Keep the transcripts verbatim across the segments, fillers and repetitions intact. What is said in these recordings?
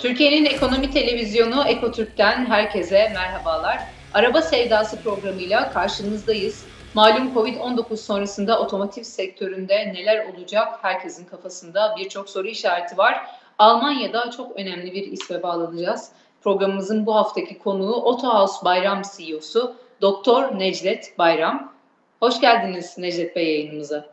Türkiye'nin ekonomi televizyonu Ekotürk'ten herkese merhabalar. Araba Sevdası programıyla karşınızdayız. Malum covid on dokuz sonrasında otomotiv sektöründe neler olacak herkesin kafasında birçok soru işareti var. Almanya'da çok önemli bir isme bağlanacağız. Programımızın bu haftaki konuğu Autohaus Bayram C E O'su Doktor Necdet Bayram. Hoş geldiniz Necdet Bey yayınımıza.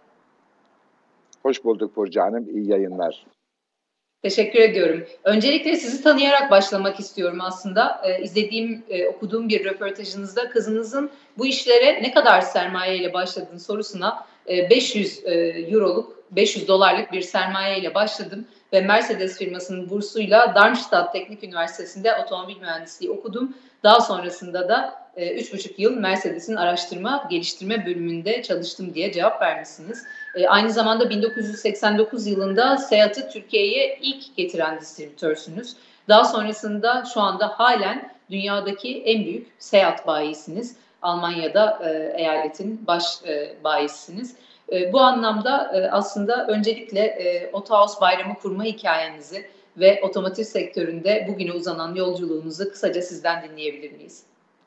Hoş bulduk Burcu Hanım, iyi yayınlar. Teşekkür ediyorum. Öncelikle sizi tanıyarak başlamak istiyorum aslında. Ee, izlediğim, e, okuduğum bir röportajınızda kızınızın bu işlere ne kadar sermayeyle başladığını sorusuna e, beş yüz e, euroluk, beş yüz dolarlık bir sermayeyle başladım ve Mercedes firmasının bursuyla Darmstadt Teknik Üniversitesi'nde otomobil mühendisliği okudum. Daha sonrasında da e, üç buçuk yıl Mercedes'in araştırma geliştirme bölümünde çalıştım diye cevap vermişsiniz. E, aynı zamanda bin dokuz yüz seksen dokuz yılında Seat'ı Türkiye'ye ilk getiren distribütörsünüz. Daha sonrasında şu anda halen dünyadaki en büyük Seat bayisiniz. Almanya'da e, eyaletin baş e, bayisiniz. E, bu anlamda e, aslında öncelikle e, Autohaus Bayramı kurma hikayenizi ve otomotiv sektöründe bugüne uzanan yolculuğunuzu kısaca sizden dinleyebilir miyiz?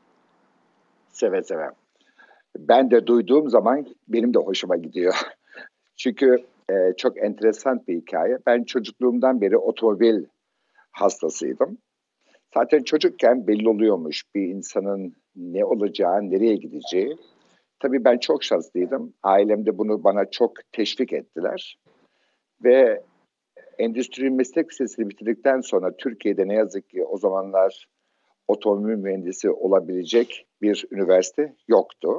Seve seve. Ben de duyduğum zaman benim de hoşuma gidiyor. Çünkü e, çok enteresan bir hikaye. Ben çocukluğumdan beri otomobil hastasıydım. Zaten çocukken belli oluyormuş bir insanın ne olacağı, nereye gideceği. Tabii ben çok şanslıydım. Ailemde bunu bana çok teşvik ettiler. Ve Endüstri Meslek Lisesi'ni bitirdikten sonra Türkiye'de ne yazık ki o zamanlar otomobil mühendisi olabilecek bir üniversite yoktu.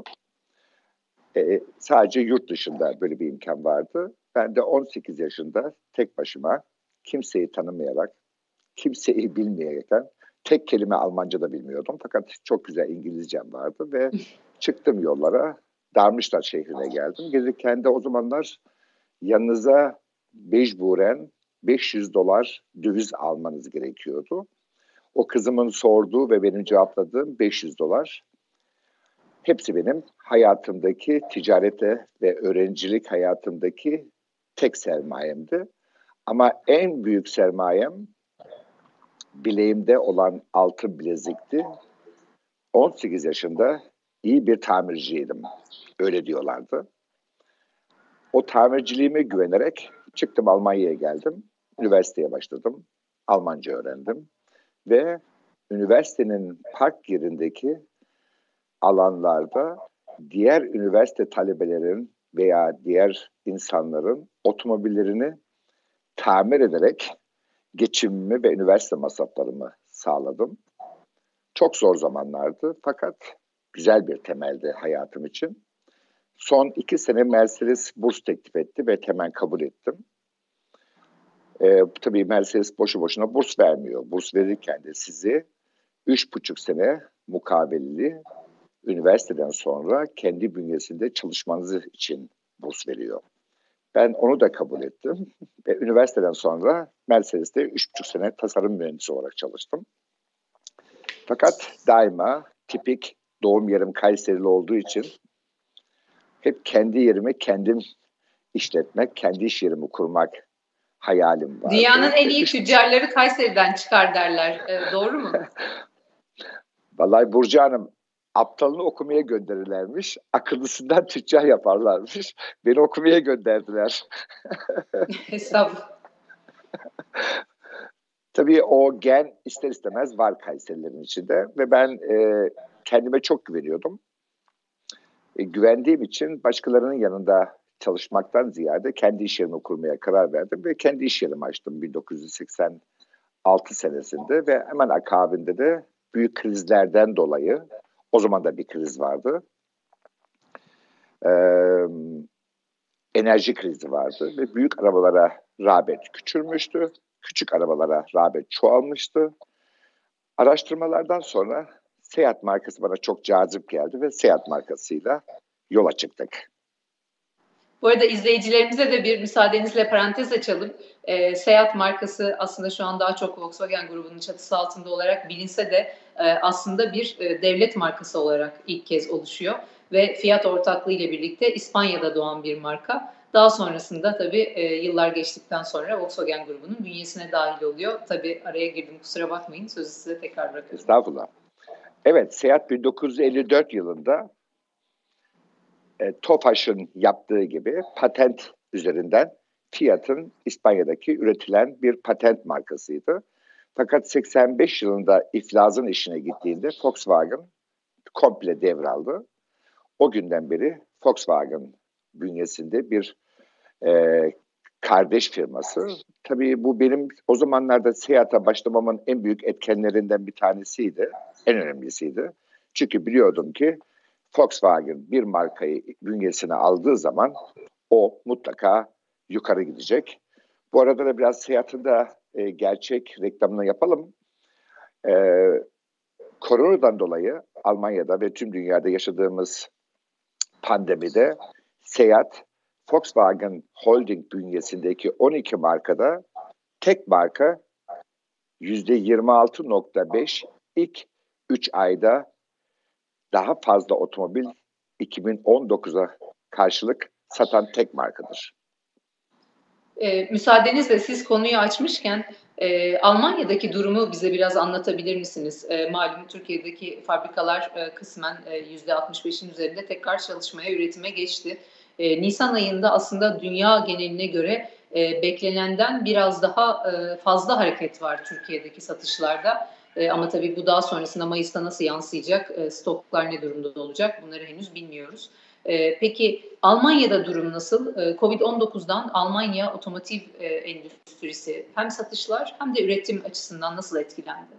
E, sadece yurt dışında böyle bir imkan vardı. Ben de on sekiz yaşında tek başıma kimseyi tanımayarak, kimseyi bilmeyerekten tek kelime Almanca da bilmiyordum. Fakat çok güzel İngilizcem vardı ve çıktım yollara. Darmstadt şehrine geldim. Gelirken de o zamanlar yanınıza mecburen beş yüz dolar döviz almanız gerekiyordu. O kızımın sorduğu ve benim cevapladığım beş yüz dolar. Hepsi benim hayatımdaki ticarete ve öğrencilik hayatımdaki tek sermayemdi. Ama en büyük sermayem bileğimde olan altın bilezikti. on sekiz yaşında iyi bir tamirciydim. Öyle diyorlardı. O tamirciliğime güvenerek çıktım, Almanya'ya geldim. Üniversiteye başladım. Almanca öğrendim. Ve üniversitenin park yerindeki alanlarda diğer üniversite talebelerinin veya diğer insanların otomobillerini tamir ederek geçimimi ve üniversite masraflarımı sağladım. Çok zor zamanlardı fakat güzel bir temeldi hayatım için. Son iki sene Mercedes burs teklif etti ve hemen kabul ettim. Ee, tabii Mercedes boşu boşuna burs vermiyor. Burs verirken de sizi üç buçuk sene mukabelli üniversiteden sonra kendi bünyesinde çalışmanız için burs veriyor. Ben onu da kabul ettim ve üniversiteden sonra Mercedes'te üç buçuk sene tasarım mühendisi olarak çalıştım. Fakat daima tipik doğum yerim Kayserili olduğu için hep kendi yerimi kendim işletmek, kendi iş yerimi kurmak hayalim vardı. Dünyanın en iyi tüccarları Kayseri'den çıkar derler. Ee, doğru mu? Vallahi Burcu Hanım, aptalını okumaya gönderirlermiş, akıllısından tüccar yaparlarmış. Beni okumaya gönderdiler. Estağfurullah. Tabii o gen ister istemez var Kayserilerin içinde ve ben e, kendime çok güveniyordum. E, güvendiğim için başkalarının yanında çalışmaktan ziyade kendi iş yerimi kurmaya karar verdim ve kendi iş yerimi açtım bin dokuz yüz seksen altı senesinde ve hemen akabinde de büyük krizlerden dolayı, o zaman da bir kriz vardı, ee, enerji krizi vardı ve büyük arabalara rağbet küçülmüştü, küçük arabalara rağbet çoğalmıştı. Araştırmalardan sonra Seat markası bana çok cazip geldi ve Seat markasıyla yola çıktık. Bu arada izleyicilerimize de bir müsaadenizle parantez açalım. E, Seat markası aslında şu an daha çok Volkswagen grubunun çatısı altında olarak bilinse de e, aslında bir e, devlet markası olarak ilk kez oluşuyor. Ve Fiat ortaklığı ile birlikte İspanya'da doğan bir marka. Daha sonrasında tabii e, yıllar geçtikten sonra Volkswagen grubunun bünyesine dahil oluyor. Tabii araya girdim, kusura bakmayın. Sözü size tekrar bırakıyorum. Estağfurullah. Evet, Seat bin dokuz yüz elli dört yılında e, Tofaş'ın yaptığı gibi patent üzerinden Fiat'ın İspanya'daki üretilen bir patent markasıydı. Fakat seksen beş yılında iflasın işine gittiğinde Volkswagen komple devraldı. O günden beri Volkswagen bünyesinde bir e, kardeş firması. Tabii bu benim o zamanlarda Seat'a başlamamın en büyük etkenlerinden bir tanesiydi. En önemlisiydi. Çünkü biliyordum ki Volkswagen bir markayı bünyesine aldığı zaman o mutlaka yukarı gidecek. Bu arada da biraz Seat'ın da e, gerçek reklamını yapalım. E, Koronadan dolayı Almanya'da ve tüm dünyada yaşadığımız pandemide Seat, Volkswagen Holding bünyesindeki on iki markada tek marka yüzde yirmi altı nokta beş ilk üç ayda daha fazla otomobil iki bin on dokuza karşılık satan tek markadır. E, müsaadenizle siz konuyu açmışken e, Almanya'daki durumu bize biraz anlatabilir misiniz? E, malum Türkiye'deki fabrikalar e, kısmen e, yüzde altmış beşin üzerinde tekrar çalışmaya, üretime geçti. E, Nisan ayında aslında dünya geneline göre e, beklenenden biraz daha e, fazla hareket var Türkiye'deki satışlarda. E, ama tabii bu daha sonrasında Mayıs'ta nasıl yansıyacak, e, stoklar ne durumda olacak bunları henüz bilmiyoruz. Ee, peki Almanya'da durum nasıl? Ee, kovid on dokuzdan Almanya otomotiv e, endüstrisi hem satışlar hem de üretim açısından nasıl etkilendi?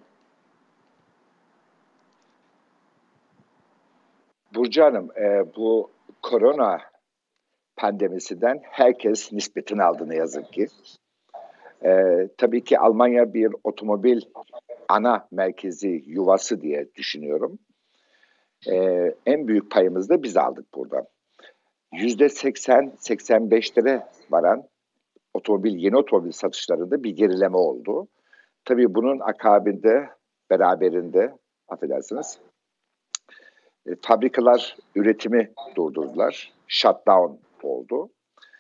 Burcu Hanım, e, bu korona pandemisinden herkes nispetini aldı ne yazık ki. E, tabii ki Almanya bir otomobil ana merkezi yuvası diye düşünüyorum. E, en büyük payımızı da biz aldık burada. yüzde seksen seksen beşlere varan otomobil, yeni otomobil satışlarında bir gerileme oldu. Tabii bunun akabinde, beraberinde, affedersiniz, e, fabrikalar üretimi durdurdular. Shutdown oldu.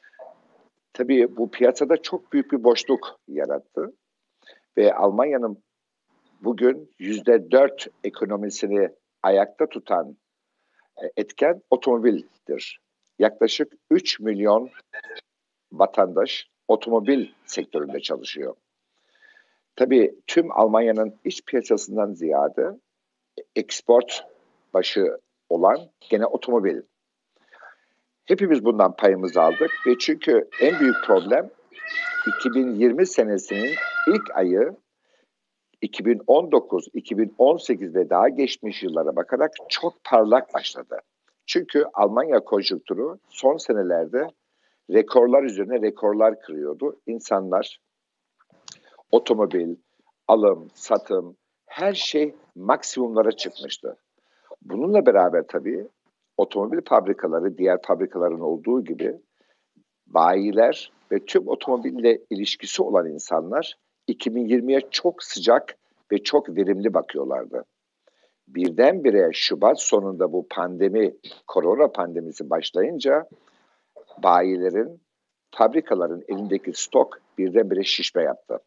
Tabii bu piyasada çok büyük bir boşluk yarattı. Ve Almanya'nın bugün yüzde dört ekonomisini ayakta tutan etken otomobildir. Yaklaşık üç milyon vatandaş otomobil sektöründe çalışıyor. Tabii tüm Almanya'nın iç piyasasından ziyade export başı olan gene otomobil. Hepimiz bundan payımızı aldık ve çünkü en büyük problem iki bin yirmi senesinin ilk ayı iki bin on dokuz iki bin on sekiz ve daha geçmiş yıllara bakarak çok parlak başladı. Çünkü Almanya konjonktürü son senelerde rekorlar üzerine rekorlar kırıyordu. İnsanlar otomobil, alım, satım, her şey maksimumlara çıkmıştı. Bununla beraber tabii otomobil fabrikaları diğer fabrikaların olduğu gibi bayiler ve tüm otomobille ilişkisi olan insanlar iki bin yirmiye çok sıcak ve çok verimli bakıyorlardı. Birdenbire Şubat sonunda bu pandemi, korona pandemisi başlayınca bayilerin, fabrikaların elindeki stok birdenbire şişme yaptı.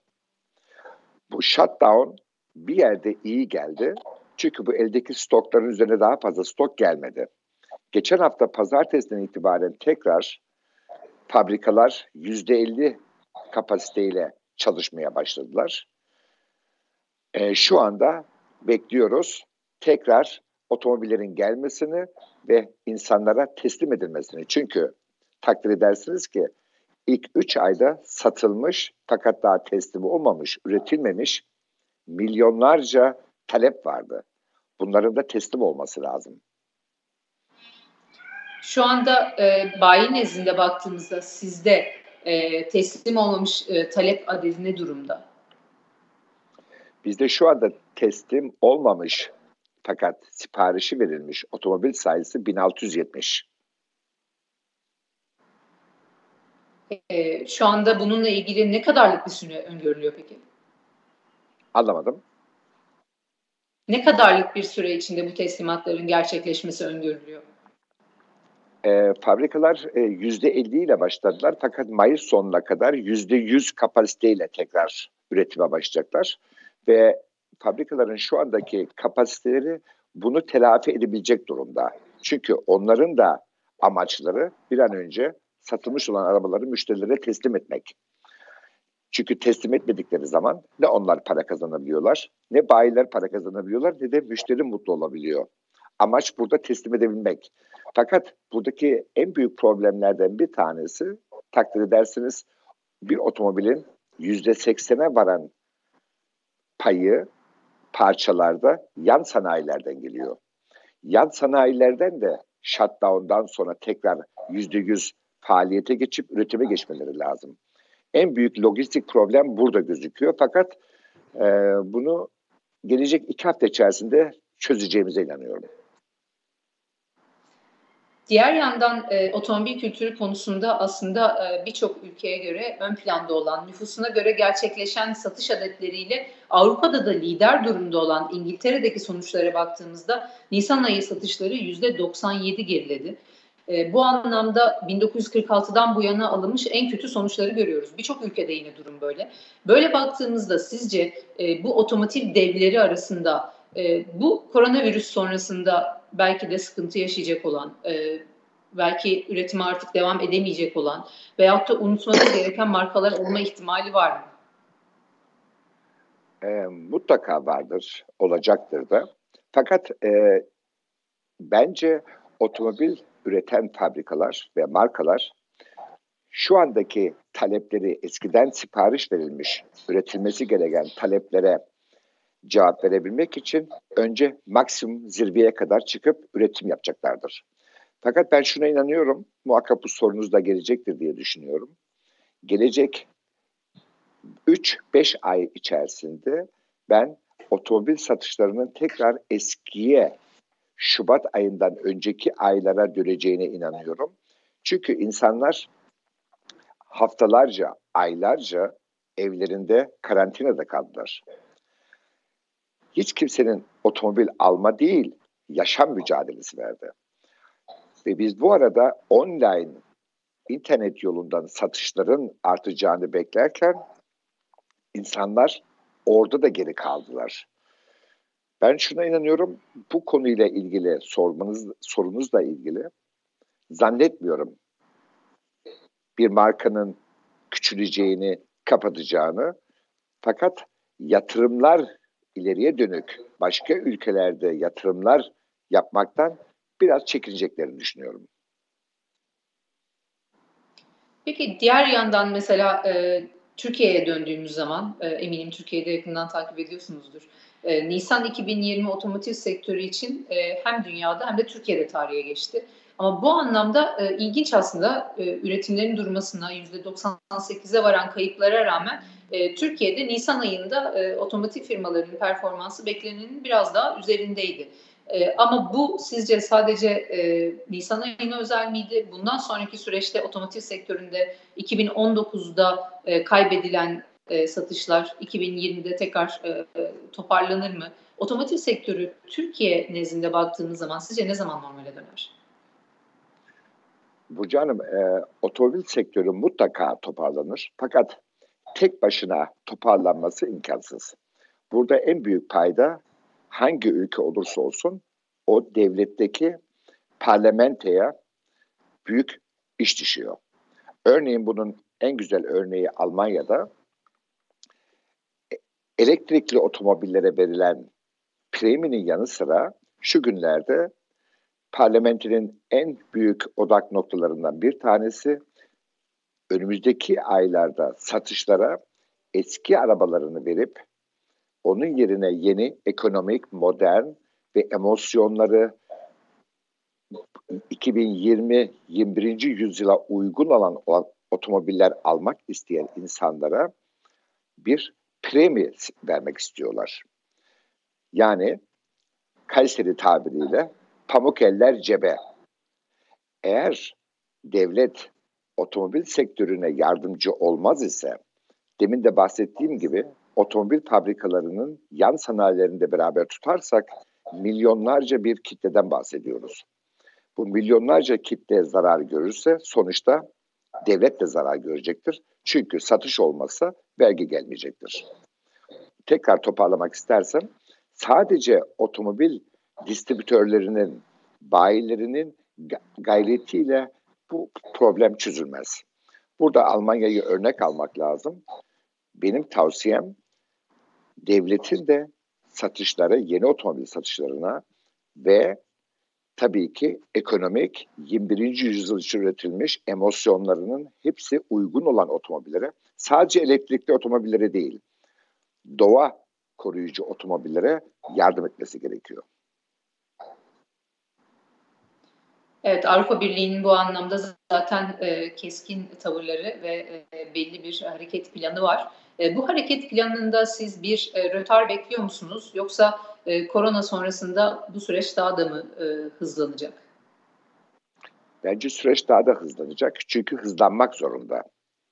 Bu shutdown bir yerde iyi geldi. Çünkü bu eldeki stokların üzerine daha fazla stok gelmedi. Geçen hafta pazartesiden itibaren tekrar fabrikalar yüzde elli kapasiteyle çalışmaya başladılar. E, şu anda bekliyoruz tekrar otomobillerin gelmesini ve insanlara teslim edilmesini. Çünkü takdir edersiniz ki ilk üç ayda satılmış fakat daha teslim olmamış, üretilmemiş milyonlarca talep vardı. Bunların da teslim olması lazım. Şu anda e, bayi nezdinde baktığımızda sizde e, teslim olmamış e, talep adedi ne durumda? Bizde şu anda teslim olmamış fakat siparişi verilmiş otomobil sayısı bin altı yüz yetmiş. E, şu anda bununla ilgili ne kadarlık bir süre öngörülüyor peki? Anlamadım. Ne kadarlık bir süre içinde bu teslimatların gerçekleşmesi öngörülüyor? E, fabrikalar e, yüzde elli ile başladılar fakat Mayıs sonuna kadar yüzde yüz kapasiteyle tekrar üretime başlayacaklar. Ve fabrikaların şu andaki kapasiteleri bunu telafi edebilecek durumda. Çünkü onların da amaçları bir an önce satılmış olan arabaları müşterilere teslim etmek. Çünkü teslim etmedikleri zaman ne onlar para kazanabiliyorlar, ne bayiler para kazanabiliyorlar, ne de müşteri mutlu olabiliyor. Amaç burada teslim edebilmek. Fakat buradaki en büyük problemlerden bir tanesi, takdir edersiniz, bir otomobilin yüzde seksene varan payı parçalarda yan sanayilerden geliyor. Yan sanayilerden de shutdown'dan sonra tekrar yüzde yüz faaliyete geçip üretime geçmeleri lazım. En büyük lojistik problem burada gözüküyor. Fakat e, bunu gelecek iki hafta içerisinde çözeceğimize inanıyorum. Diğer yandan e, otomobil kültürü konusunda aslında e, birçok ülkeye göre ön planda olan, nüfusuna göre gerçekleşen satış adetleriyle Avrupa'da da lider durumda olan İngiltere'deki sonuçlara baktığımızda Nisan ayı satışları yüzde doksan yedi geriledi. E, bu anlamda bin dokuz yüz kırk altıdan bu yana alınmış en kötü sonuçları görüyoruz. Birçok ülkede yine durum böyle. Böyle baktığımızda sizce e, bu otomotiv devleri arasında e, bu koronavirüs sonrasında belki de sıkıntı yaşayacak olan, e, belki üretime artık devam edemeyecek olan veyahut da unutmanız gereken markalar olma ihtimali var mı? E, mutlaka vardır, olacaktır da. Fakat e, bence otomobil üreten fabrikalar ve markalar şu andaki talepleri, eskiden sipariş verilmiş, üretilmesi gereken taleplere cevap verebilmek için önce maksimum zirveye kadar çıkıp üretim yapacaklardır. Fakat ben şuna inanıyorum, muhakkak bu sorunuz da gelecektir diye düşünüyorum. Gelecek üç beş ay içerisinde ben otomobil satışlarının tekrar eskiye, Şubat ayından önceki aylara döneceğine inanıyorum. Çünkü insanlar haftalarca, aylarca evlerinde karantinada kaldılar. Hiç kimsenin otomobil alma değil, yaşam mücadelesi verdi. Ve biz bu arada online, internet yolundan satışların artacağını beklerken insanlar orada da geri kaldılar. Ben şuna inanıyorum, bu konuyla ilgili sormanız, sorunuzla ilgili zannetmiyorum bir markanın küçüleceğini, kapatacağını. Fakat yatırımlar ileriye dönük başka ülkelerde yatırımlar yapmaktan biraz çekineceklerini düşünüyorum. Peki diğer yandan mesela e, Türkiye'ye döndüğümüz zaman, e, eminim Türkiye'de yakından takip ediyorsunuzdur. E, Nisan iki bin yirmi otomotiv sektörü için e, hem dünyada hem de Türkiye'de tarihe geçti. Ama bu anlamda e, ilginç aslında e, üretimlerin durmasına yüzde doksan sekize varan kayıplara rağmen e, Türkiye'de Nisan ayında e, otomotiv firmalarının performansı beklenenin biraz daha üzerindeydi. E, ama bu sizce sadece e, Nisan ayına özel miydi? Bundan sonraki süreçte otomotiv sektöründe iki bin on dokuzda e, kaybedilen e, satışlar iki bin yirmide tekrar e, e, toparlanır mı? Otomotiv sektörü Türkiye nezdinde baktığınız zaman sizce ne zaman normale döner? Burcu Hanım, e, otomobil sektörü mutlaka toparlanır. Fakat tek başına toparlanması imkansız. Burada en büyük payda hangi ülke olursa olsun o devletteki parlamentoya büyük iş düşüyor. Örneğin bunun en güzel örneği Almanya'da elektrikli otomobillere verilen preminin yanı sıra şu günlerde parlamentonun en büyük odak noktalarından bir tanesi önümüzdeki aylarda satışlara eski arabalarını verip onun yerine yeni, ekonomik, modern ve emosyonları iki bin yirmi yirmi birinci yüzyıla uygun olan, olan otomobiller almak isteyen insanlara bir premi vermek istiyorlar. Yani Kayseri tabiriyle pamuk eller cebe. Eğer devlet otomobil sektörüne yardımcı olmaz ise, demin de bahsettiğim gibi otomobil fabrikalarının yan sanayilerinde beraber tutarsak milyonlarca bir kitleden bahsediyoruz. bu milyonlarca kitle zarar görürse sonuçta devlet de zarar görecektir. Çünkü satış olmazsa vergi gelmeyecektir. Tekrar toparlamak istersem sadece otomobil distribütörlerinin, bayilerinin gayretiyle bu problem çözülmez. Burada Almanya'yı örnek almak lazım. Benim tavsiyem devletin de satışlara, yeni otomobil satışlarına ve tabii ki ekonomik yirmi birinci yüzyıl için üretilmiş emosyonlarının hepsi uygun olan otomobillere, sadece elektrikli otomobillere değil, doğa koruyucu otomobillere yardım etmesi gerekiyor. Evet, Avrupa Birliği'nin bu anlamda zaten e, keskin tavırları ve e, belli bir hareket planı var. E, bu hareket planında siz bir e, rötar bekliyor musunuz? Yoksa e, korona sonrasında bu süreç daha da mı e, hızlanacak? Bence süreç daha da hızlanacak. Çünkü hızlanmak zorunda.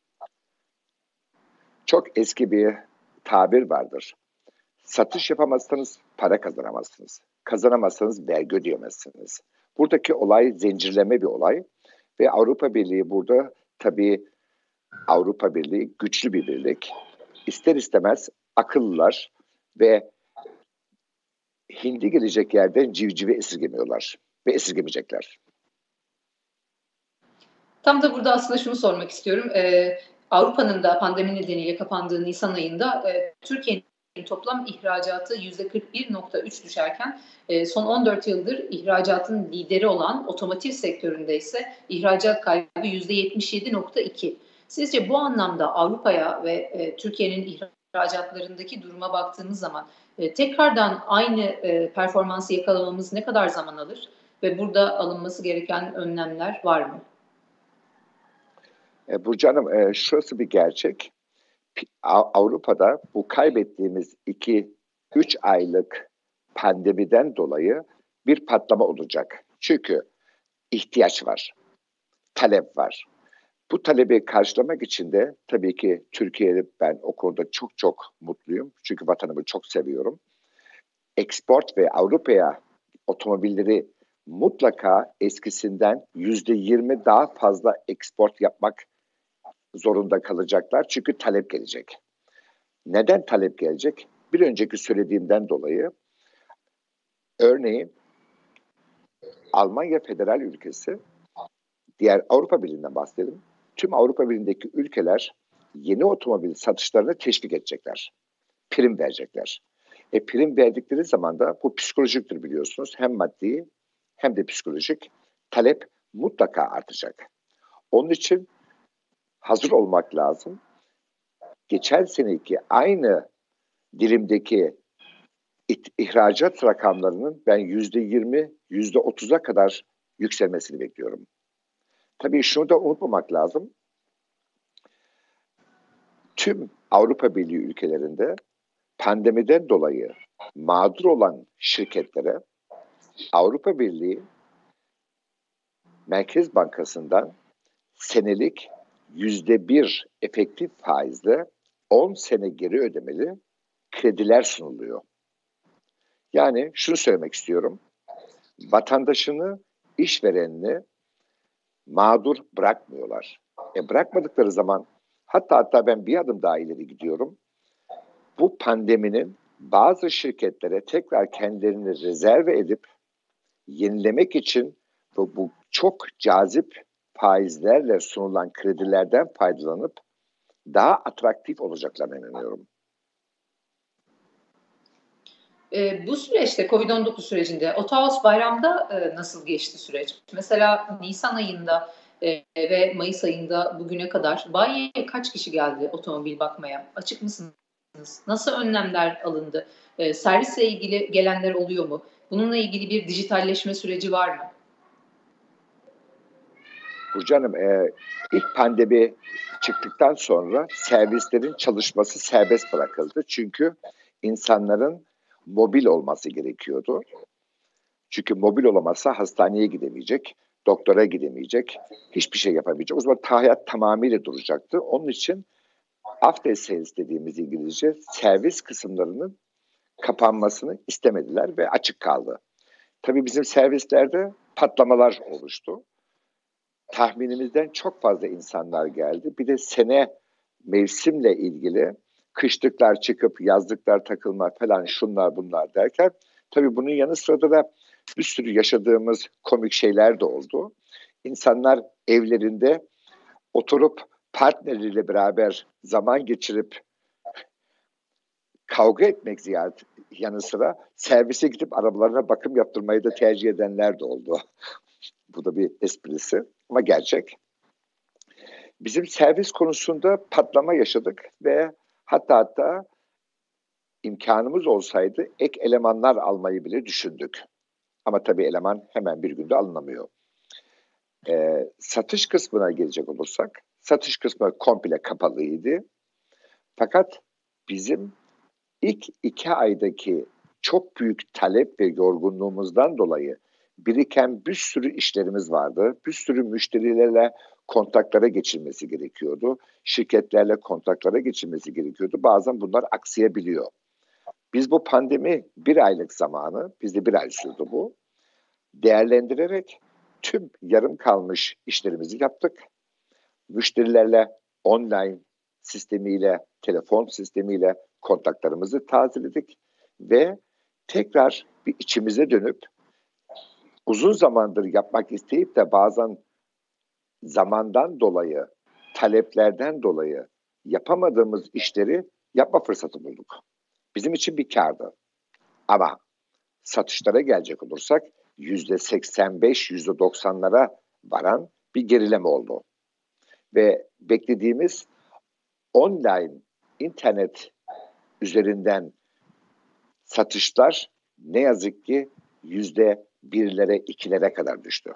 Çok eski bir tabir vardır. Satış yapamazsanız para kazanamazsınız. Kazanamazsanız vergi ödeyemezsiniz. Buradaki olay zincirleme bir olay ve Avrupa Birliği burada tabii Avrupa Birliği güçlü bir birlik. İster istemez akıllılar ve hindi gelecek yerden civcivi esirgemiyorlar ve esirgemeyecekler. Tam da burada aslında şunu sormak istiyorum. Ee, Avrupa'nın da pandemi nedeniyle kapandığı Nisan ayında e, Türkiye'nin toplam ihracatı yüzde kırk bir nokta üç düşerken e, son on dört yıldır ihracatın lideri olan otomotiv sektöründe ise ihracat kaybı yüzde yetmiş yedi nokta iki. Sizce bu anlamda Avrupa'ya ve e, Türkiye'nin ihracatlarındaki duruma baktığımız zaman e, tekrardan aynı e, performansı yakalamamız ne kadar zaman alır ve burada alınması gereken önlemler var mı? E, Burcu Hanım, e, şurası bir gerçek. Avrupa'da bu kaybettiğimiz iki üç aylık pandemiden dolayı bir patlama olacak. Çünkü ihtiyaç var, talep var. Bu talebi karşılamak için de tabii ki Türkiye'de ben o konuda çok çok mutluyum. Çünkü vatanımı çok seviyorum. Export ve Avrupa'ya otomobilleri mutlaka eskisinden yüzde yirmi daha fazla export yapmak zorunda kalacaklar. Çünkü talep gelecek. Neden talep gelecek? Bir önceki söylediğimden dolayı örneğin Almanya federal ülkesi, diğer Avrupa Birliği'nden bahsedelim. Tüm Avrupa Birliği'ndeki ülkeler yeni otomobil satışlarını teşvik edecekler. Prim verecekler. E prim verdikleri zaman da bu psikolojiktir biliyorsunuz. Hem maddi hem de psikolojik talep mutlaka artacak. Onun için hazır olmak lazım. Geçen seneki aynı dilimdeki ihracat rakamlarının ben yüzde yirmi, yüzde otuza kadar yükselmesini bekliyorum. Tabii şunu da unutmamak lazım. Tüm Avrupa Birliği ülkelerinde pandemiden dolayı mağdur olan şirketlere Avrupa Birliği Merkez Bankası'ndan senelik yüzde bir efektif faizle on sene geri ödemeli krediler sunuluyor. Yani şunu söylemek istiyorum. Vatandaşını, işverenini mağdur bırakmıyorlar. E bırakmadıkları zaman hatta hatta ben bir adım daha ileri gidiyorum. Bu pandeminin bazı şirketlere tekrar kendilerini rezerve edip yenilemek için bu, bu çok cazip faizlerle sunulan kredilerden faydalanıp daha atraktif olacaklarına inanıyorum. E, bu süreçte kovid on dokuz sürecinde Otaos Bayram'da e, nasıl geçti süreç? Mesela Nisan ayında e, ve Mayıs ayında bugüne kadar bayiye kaç kişi geldi otomobil bakmaya? Açık mısınız? Nasıl önlemler alındı? E, servisle ilgili gelenler oluyor mu? Bununla ilgili bir dijitalleşme süreci var mı? Burcu Hanım, e, ilk pandemi çıktıktan sonra servislerin çalışması serbest bırakıldı. Çünkü insanların mobil olması gerekiyordu. Çünkü mobil olamazsa hastaneye gidemeyecek, doktora gidemeyecek, hiçbir şey yapamayacak. O zaman hayat tamamıyla duracaktı. Onun için after sales dediğimiz İngilizce servis kısımlarının kapanmasını istemediler ve açık kaldı. Tabii bizim servislerde patlamalar oluştu. Tahminimizden çok fazla insanlar geldi. Bir de sene mevsimle ilgili kışlıklar çıkıp yazlıklar takılma falan şunlar bunlar derken tabii bunun yanı sırada da bir sürü yaşadığımız komik şeyler de oldu. İnsanlar evlerinde oturup partneriyle beraber zaman geçirip kavga etmek ziyaret yanı sıra servise gidip arabalarına bakım yaptırmayı da tercih edenler de oldu. Bu da bir esprisi ama gerçek. Bizim servis konusunda patlama yaşadık ve hatta hatta imkanımız olsaydı ek elemanlar almayı bile düşündük. Ama tabii eleman hemen bir günde alınamıyor. Ee, satış kısmına gelecek olursak, satış kısmı komple kapalıydı. Fakat bizim ilk iki aydaki çok büyük talep ve yorgunluğumuzdan dolayı biriken bir sürü işlerimiz vardı. Bir sürü müşterilerle kontaklara geçilmesi gerekiyordu. Şirketlerle kontaklara geçilmesi gerekiyordu. Bazen bunlar aksayabiliyor. Biz bu pandemi bir aylık zamanı, bizde bir ay sürdü bu, değerlendirerek tüm yarım kalmış işlerimizi yaptık. Müşterilerle online sistemiyle, telefon sistemiyle kontaklarımızı tazeledik ve tekrar bir içimize dönüp uzun zamandır yapmak isteyip de bazen zamandan dolayı, taleplerden dolayı yapamadığımız işleri yapma fırsatı bulduk. Bizim için bir kârdı. Ama satışlara gelecek olursak yüzde seksen beş, yüzde doksanlara varan bir gerileme oldu. Ve beklediğimiz online, internet üzerinden satışlar ne yazık ki yüzde birlere, ikilere kadar düştü.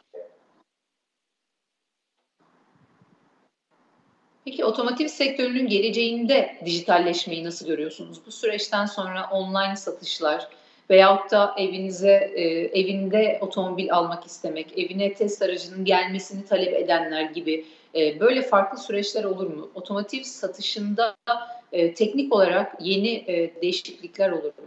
Peki otomotiv sektörünün geleceğinde dijitalleşmeyi nasıl görüyorsunuz? Bu süreçten sonra online satışlar veyahut da evinize e, evinde otomobil almak istemek, evine test aracının gelmesini talep edenler gibi e, böyle farklı süreçler olur mu? Otomotiv satışında e, teknik olarak yeni e, değişiklikler olur mu?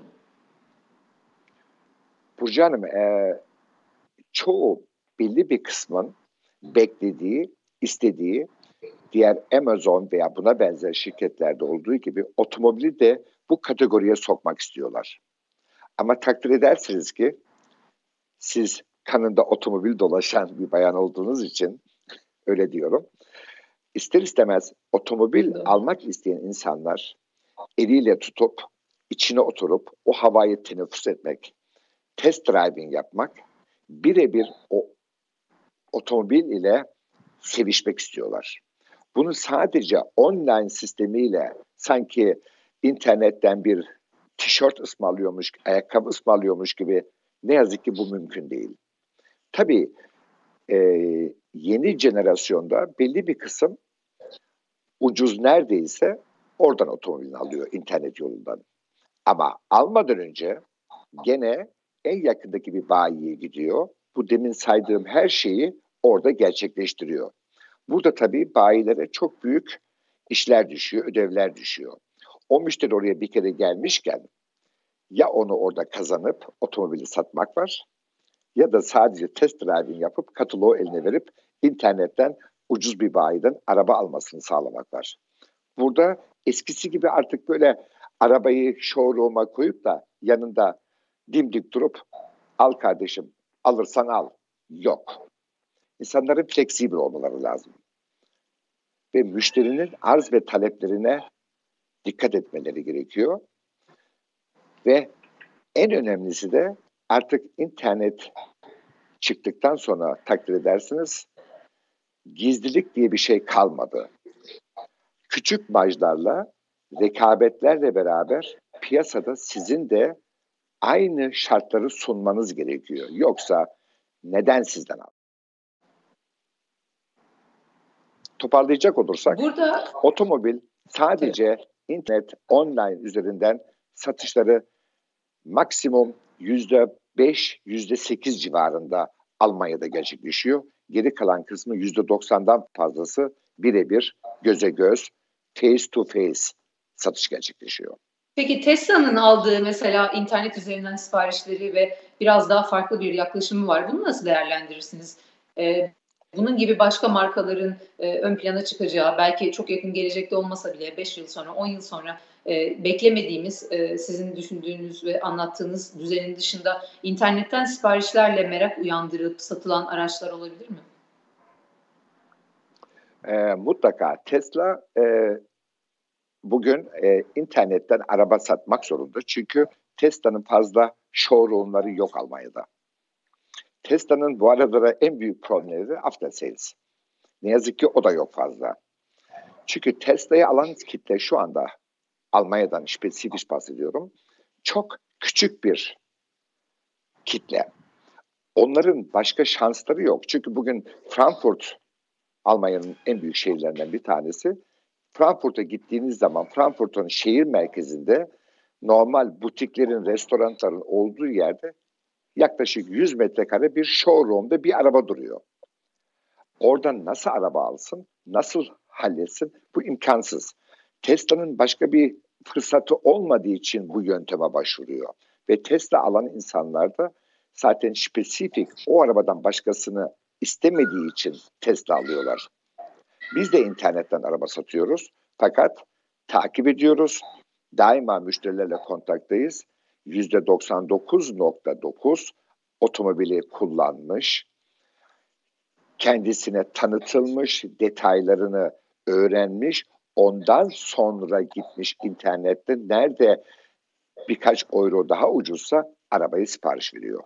Burcu Hanım, e, çoğu belli bir kısmın beklediği, istediği diğer Amazon veya buna benzer şirketlerde olduğu gibi otomobili de bu kategoriye sokmak istiyorlar. Ama takdir edersiniz ki siz kanında otomobil dolaşan bir bayan olduğunuz için öyle diyorum. İster istemez otomobil almak isteyen insanlar eliyle tutup, içine oturup o havayı teneffüs etmek, test driving yapmak, birebir o otomobil ile sevişmek istiyorlar. Bunu sadece online sistemiyle sanki internetten bir tişört ısmarlıyormuş, ayakkabı ısmarlıyormuş gibi ne yazık ki bu mümkün değil. Tabii e, yeni jenerasyonda belli bir kısım ucuz neredeyse oradan otomobilini alıyor internet yolundan. Ama almadan önce gene en yakındaki bir bayiye gidiyor. Bu demin saydığım her şeyi orada gerçekleştiriyor. Burada tabii bayilere çok büyük işler düşüyor, ödevler düşüyor. O müşteri oraya bir kere gelmişken ya onu orada kazanıp otomobili satmak var ya da sadece test driving yapıp kataloğu eline verip internetten ucuz bir bayiden araba almasını sağlamak var. Burada eskisi gibi artık böyle arabayı showroom'a koyup da yanında dimdik durup al kardeşim alırsan al. Yok. İnsanların fleksibil olmaları lazım. Ve müşterinin arz ve taleplerine dikkat etmeleri gerekiyor. Ve en önemlisi de artık internet çıktıktan sonra takdir edersiniz gizlilik diye bir şey kalmadı. Küçük marjlarla, rekabetlerle beraber piyasada sizin de aynı şartları sunmanız gerekiyor. Yoksa neden sizden al? Toparlayacak olursak, Burada, otomobil sadece evet. internet, online üzerinden satışları maksimum yüzde beş, yüzde sekiz civarında Almanya'da gerçekleşiyor. Geri kalan kısmı yüzde doksandan fazlası birebir, göze göz, face to face satış gerçekleşiyor. Peki Tesla'nın aldığı mesela internet üzerinden siparişleri ve biraz daha farklı bir yaklaşımı var. Bunu nasıl değerlendirirsiniz? Eee, bunun gibi başka markaların, eee, ön plana çıkacağı, belki çok yakın gelecekte olmasa bile beş yıl sonra, on yıl sonra, eee, beklemediğimiz, eee, sizin düşündüğünüz ve anlattığınız düzenin dışında internetten siparişlerle merak uyandırıp satılan araçlar olabilir mi? Eee, mutlaka Tesla, eee, bugün, eee, internetten araba satmak zorunda. Çünkü Tesla'nın fazla showroom'ları yok Almanya'da. Tesla'nın bu aralara en büyük problemi de after sales. Ne yazık ki o da yok fazla. Çünkü Tesla'yı alan kitle şu anda Almanya'dan spesifik bahsediyorum. Çok küçük bir kitle. Onların başka şansları yok. Çünkü bugün Frankfurt, Almanya'nın en büyük şehirlerinden bir tanesi. Frankfurt'a gittiğiniz zaman Frankfurt'un şehir merkezinde normal butiklerin, restoranların olduğu yerde yaklaşık yüz metrekare bir showroom'da bir araba duruyor. Oradan nasıl araba alsın, nasıl halletsin? Bu imkansız. Tesla'nın başka bir fırsatı olmadığı için bu yönteme başvuruyor. Ve Tesla alan insanlar da zaten spesifik o arabadan başkasını istemediği için Tesla alıyorlar. Biz de internetten araba satıyoruz. Fakat takip ediyoruz. Daima müşterilerle kontaktayız. yüzde doksan dokuz nokta dokuz otomobili kullanmış, kendisine tanıtılmış, detaylarını öğrenmiş, ondan sonra gitmiş internette nerede birkaç euro daha ucuzsa arabayı sipariş veriyor.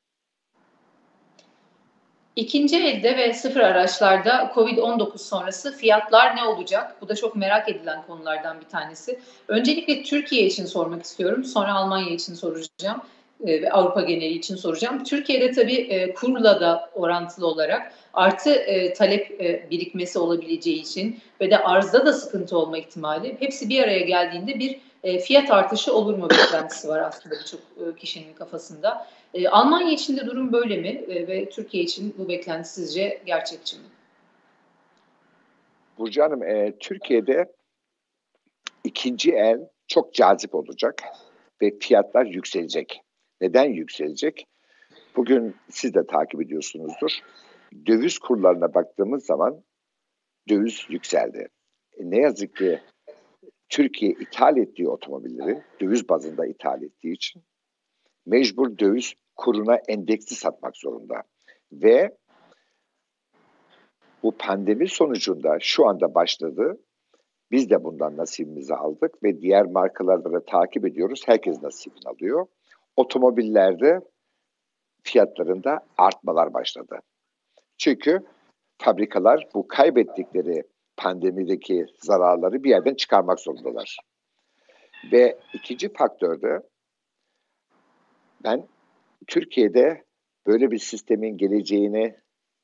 İkinci elde ve sıfır araçlarda covid on dokuz sonrası fiyatlar ne olacak? Bu da çok merak edilen konulardan bir tanesi. Öncelikle Türkiye için sormak istiyorum. Sonra Almanya için soracağım e, ve Avrupa geneli için soracağım. Türkiye'de tabii e, kurla da orantılı olarak artı e, talep e, birikmesi olabileceği için ve de arzda da sıkıntı olma ihtimali. Hepsi bir araya geldiğinde bir e, fiyat artışı olur mu beklentisi var aslında birçok e, kişinin kafasında. E, Almanya için de durum böyle mi? E, ve Türkiye için bu beklenti sizce gerçekçi mi? Burcu Hanım, e, Türkiye'de ikinci el çok cazip olacak ve fiyatlar yükselecek. Neden yükselecek? Bugün siz de takip ediyorsunuzdur. Döviz kurlarına baktığımız zaman döviz yükseldi. E, ne yazık ki Türkiye ithal ettiği otomobilleri döviz bazında ithal ettiği için mecbur döviz kuruna endeksli satmak zorunda. Ve bu pandemi sonucunda şu anda başladı. Biz de bundan nasibimizi aldık ve diğer markalarda da takip ediyoruz. Herkes nasibini alıyor. Otomobillerde fiyatlarında artmalar başladı. Çünkü fabrikalar bu kaybettikleri pandemideki zararları bir yerden çıkarmak zorundalar. Ve ikinci faktörde ben Türkiye'de böyle bir sistemin geleceğini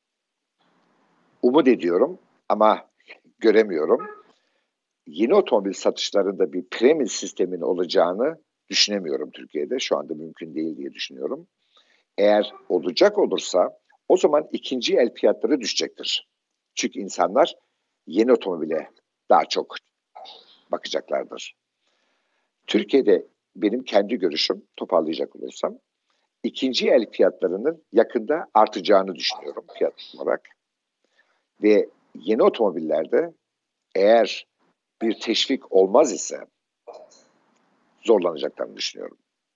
umut ediyorum ama göremiyorum. Yeni otomobil satışlarında bir premi sistemin olacağını düşünemiyorum Türkiye'de. Şu anda mümkün değil diye düşünüyorum. Eğer olacak olursa o zaman ikinci el fiyatları düşecektir. Çünkü insanlar yeni otomobile daha çok bakacaklardır. Türkiye'de benim kendi görüşüm, toparlayacak olursam, ikinci el fiyatlarının yakında artacağını düşünüyorum fiyat olarak. Ve yeni otomobillerde eğer bir teşvik olmaz ise zorlanacaklarını düşünüyorum.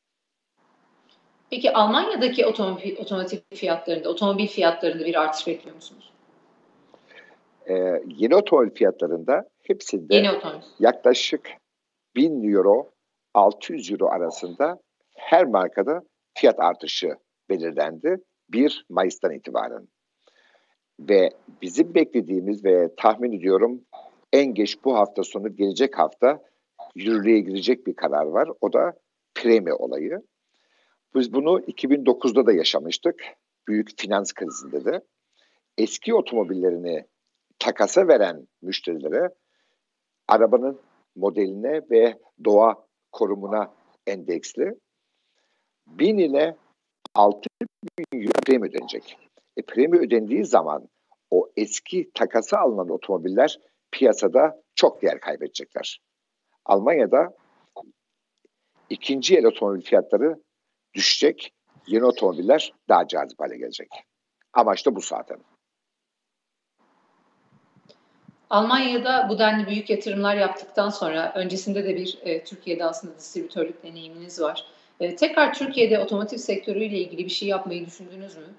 Peki Almanya'daki otomobil, otomotiv fiyatlarında, otomobil fiyatlarında bir artış bekliyor musunuz? Ee, yeni otomobil fiyatlarında hepsinde Yeni otomobil. yaklaşık bin euro, altı yüz euro arasında her markada fiyat artışı belirlendi bir Mayıs'tan itibaren. Ve bizim beklediğimiz ve tahmin ediyorum en geç bu hafta sonu gelecek hafta yürürlüğe girecek bir karar var. O da premi olayı. Biz bunu iki bin dokuzda da yaşamıştık. Büyük finans krizinde de. Eski otomobillerini takasa veren müşterilere arabanın modeline ve doğa korumuna endeksli bin ile altı bin euro premi ödenecek. E, premi ödendiği zaman o eski takası alınan otomobiller piyasada çok değer kaybedecekler. Almanya'da ikinci el otomobil fiyatları düşecek, yeni otomobiller daha cazip hale gelecek. Amaç da bu zaten. Almanya'da bu denli büyük yatırımlar yaptıktan sonra, öncesinde de bir e, Türkiye'de aslında distribütörlük deneyiminiz var. E, tekrar Türkiye'de otomotiv sektörüyle ilgili bir şey yapmayı düşündünüz mü?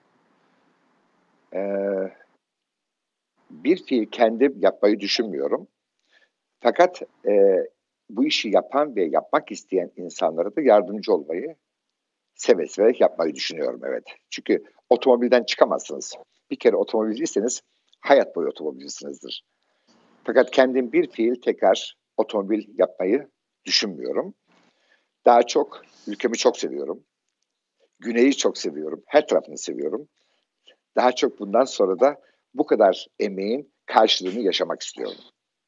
Ee, bir fiil kendim yapmayı düşünmüyorum. Fakat e, bu işi yapan ve yapmak isteyen insanlara da yardımcı olmayı seve seve yapmayı düşünüyorum, evet. Çünkü otomobilden çıkamazsınız. Bir kere otomobilciyseniz hayat boyu otomobilcisinizdir. Fakat kendim bir fiil tekrar otomobil yapmayı düşünmüyorum. Daha çok ülkemi çok seviyorum. Güneyi çok seviyorum. Her tarafını seviyorum. Daha çok bundan sonra da bu kadar emeğin karşılığını yaşamak istiyorum.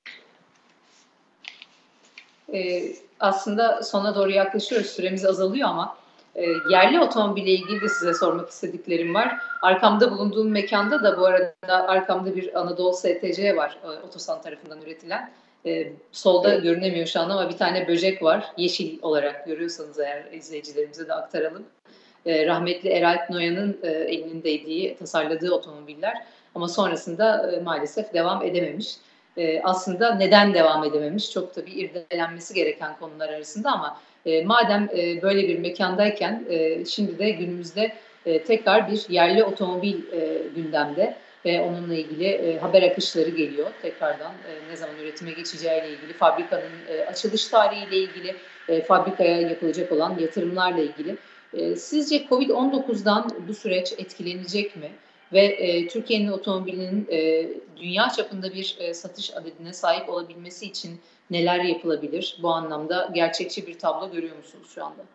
Ee, aslında sona doğru yaklaşıyoruz. Süremiz azalıyor ama e, yerli otomobille ilgili de size sormak istediklerim var. Arkamda bulunduğum mekanda da bu arada arkamda bir Anadolu S T C var. E, Otosan tarafından üretilen. E, solda evet. Görünemiyor şu an ama bir tane böcek var. Yeşil olarak görüyorsanız eğer izleyicilerimize de aktaralım. E, rahmetli Eralp Noyan'ın e, elinin değdiği, tasarladığı otomobiller. Ama sonrasında e, maalesef devam edememiş. E, aslında neden devam edememiş? Çok tabii irdelenmesi gereken konular arasında ama e, madem e, böyle bir mekandayken e, şimdi de günümüzde e, tekrar bir yerli otomobil e, gündemde ve onunla ilgili e, haber akışları geliyor. Tekrardan e, ne zaman üretime geçeceğiyle ilgili, fabrikanın e, açılış tarihiyle ilgili, e, fabrikaya yapılacak olan yatırımlarla ilgili. E, sizce kovid on dokuzdan bu süreç etkilenecek mi? Ve e, Türkiye'nin otomobilinin e, dünya çapında bir e, satış adedine sahip olabilmesi için neler yapılabilir? Bu anlamda gerçekçi bir tablo görüyor musunuz şu anda?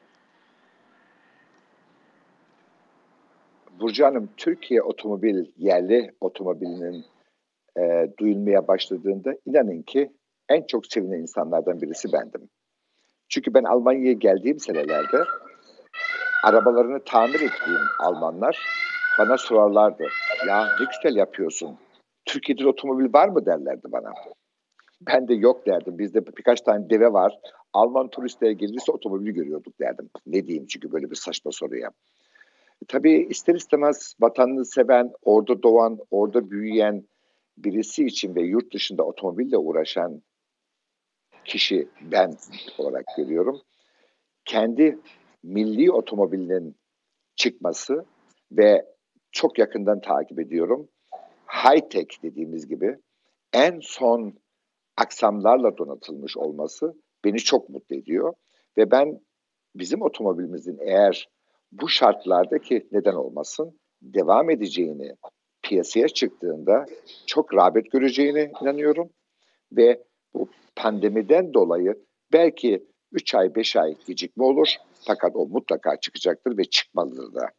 Burcu Hanım, Türkiye otomobil, yerli otomobilinin e, duyulmaya başladığında inanın ki en çok sevinen insanlardan birisi bendim. Çünkü ben Almanya'ya geldiğim senelerde arabalarını tamir ettiğim Almanlar bana sorarlardı. Ya ne güzel yapıyorsun. Türkiye'de otomobil var mı derlerdi bana. Ben de yok derdim. Bizde birkaç tane deve var. Alman turistler gelirse otomobili görüyorduk derdim. Ne diyeyim çünkü böyle bir saçma soruya. Tabii ister istemez vatanını seven, orada doğan, orada büyüyen birisi için ve yurt dışında otomobille uğraşan kişi ben olarak görüyorum. Kendi milli otomobilinin çıkması ve çok yakından takip ediyorum. High-tech dediğimiz gibi en son aksamlarla donatılmış olması beni çok mutlu ediyor. Ve ben bizim otomobilimizin eğer bu şartlardaki neden olmasın devam edeceğini, piyasaya çıktığında çok rağbet göreceğine inanıyorum. Ve bu pandemiden dolayı belki üç ay beş ay gecikme olur fakat o mutlaka çıkacaktır ve çıkmalıdır da.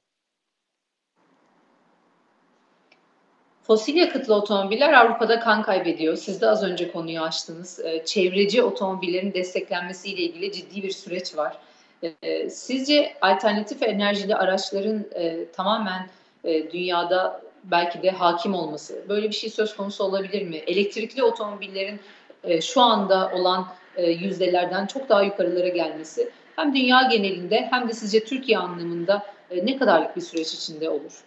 Fosil yakıtlı otomobiller Avrupa'da kan kaybediyor. Siz de az önce konuyu açtınız. Çevreci otomobillerin desteklenmesiyle ilgili ciddi bir süreç var. Sizce alternatif enerjili araçların e, tamamen e, dünyada belki de hakim olması, böyle bir şey söz konusu olabilir mi? Elektrikli otomobillerin e, şu anda olan e, yüzdelerden çok daha yukarılara gelmesi hem dünya genelinde hem de sizce Türkiye anlamında e, ne kadarlık bir süreç içinde olur?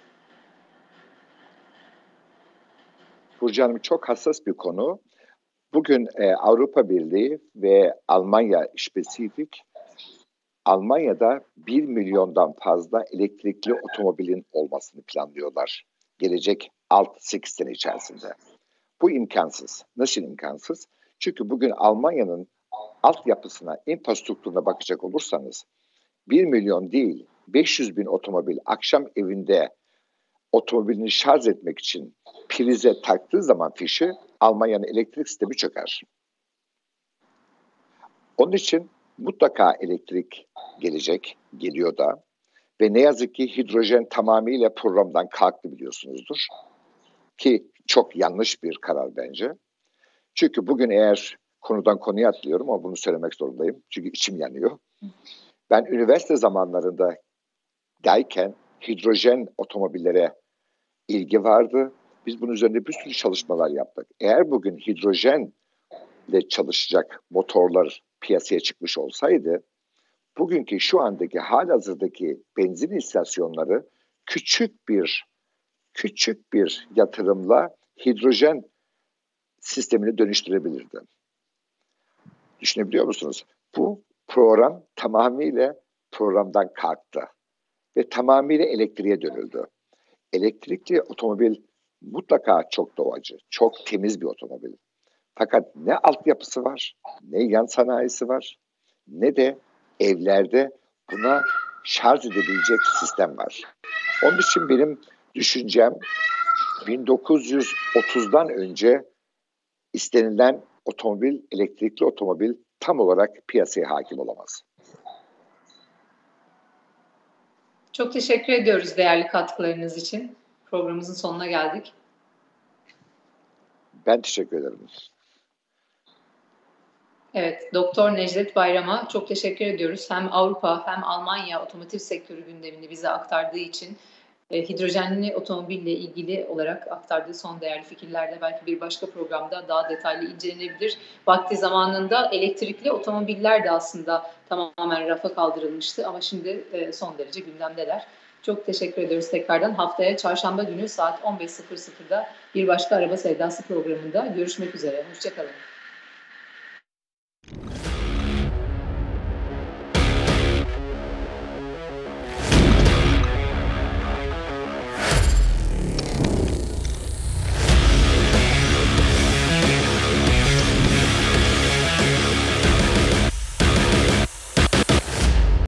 Burcu Hanım, çok hassas bir konu. Bugün e, Avrupa Birliği ve Almanya spesifik Almanya'da bir milyondan fazla elektrikli otomobilin olmasını planlıyorlar. Gelecek altı sekiz sene içerisinde. Bu imkansız. Nasıl imkansız? Çünkü bugün Almanya'nın altyapısına, infrastrukturuna bakacak olursanız bir milyon değil beş yüz bin otomobil akşam evinde otomobilini şarj etmek için prize taktığı zaman fişi Almanya'nın elektrik sistemi çöker. Onun için mutlaka elektrik gelecek, geliyor da ve ne yazık ki hidrojen tamamıyla programdan kalktı biliyorsunuzdur. Ki çok yanlış bir karar bence. Çünkü bugün eğer konudan konuya atlıyorum ama bunu söylemek zorundayım. Çünkü içim yanıyor. Ben üniversite zamanlarında dayken hidrojen otomobillere ilgi vardı. Biz bunun üzerinde bir sürü çalışmalar yaptık. Eğer bugün hidrojenle çalışacak motorlar piyasaya çıkmış olsaydı bugünkü şu andaki halihazırdaki benzin istasyonları küçük bir küçük bir yatırımla hidrojen sistemini dönüştürebilirdi. Düşünebiliyor musunuz? Bu program tamamıyla programdan kalktı ve tamamıyla elektriğe dönüldü. Elektrikli otomobil mutlaka çok doğacı, çok temiz bir otomobil. Fakat ne altyapısı var, ne yan sanayisi var, ne de evlerde buna şarj edebilecek sistem var. Onun için benim düşüncem bin dokuz yüz otuzdan önce istenilen otomobil, elektrikli otomobil tam olarak piyasaya hakim olamaz. Çok teşekkür ediyoruz değerli katkılarınız için. Programımızın sonuna geldik. Ben teşekkür ederim. Evet, Doktor Necdet Bayram'a çok teşekkür ediyoruz. Hem Avrupa hem Almanya otomotiv sektörü gündemini bize aktardığı için, e, hidrojenli otomobille ilgili olarak aktardığı son değerli fikirlerle belki bir başka programda daha detaylı incelenebilir. Vakti zamanında elektrikli otomobiller de aslında tamamen rafa kaldırılmıştı ama şimdi e, son derece gündemdeler. Çok teşekkür ediyoruz tekrardan. Haftaya çarşamba günü saat on beş sıfır sıfırda bir başka Araba Sevdası programında görüşmek üzere. Hoşçakalın.